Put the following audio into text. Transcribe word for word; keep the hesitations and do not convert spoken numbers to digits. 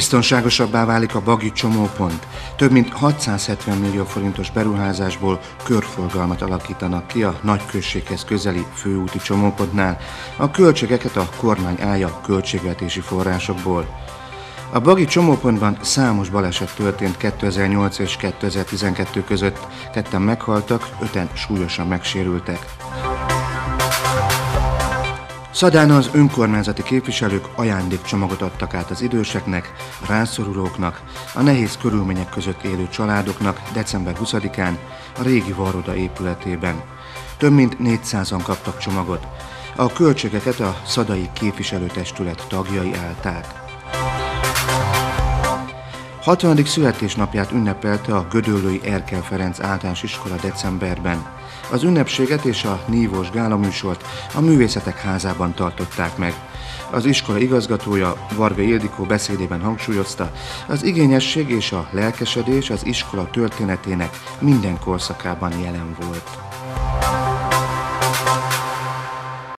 Biztonságosabbá válik a Bagi csomópont. Több mint hatszázhetven millió forintos beruházásból körforgalmat alakítanak ki a nagyközséghez közeli főúti csomópontnál. A költségeket a kormány állja költségvetési forrásokból. A Bagi csomópontban számos baleset történt kétezer-nyolc és kétezer-tizenkettő között. Ketten meghaltak, öten súlyosan megsérültek. Szadán az önkormányzati képviselők ajándékcsomagot adtak át az időseknek, a rászorulóknak, a nehéz körülmények között élő családoknak december huszadikán a régi Varroda épületében. Több mint négyszázan kaptak csomagot. A költségeket a szadai képviselőtestület tagjai állták. hatvanadik születésnapját ünnepelte a gödöllői Erkel Ferenc általános iskola decemberben. Az ünnepséget és a nívós gálaműsort a Művészetek Házában tartották meg. Az iskola igazgatója, Varga Ildikó beszédében hangsúlyozta, az igényesség és a lelkesedés az iskola történetének minden korszakában jelen volt.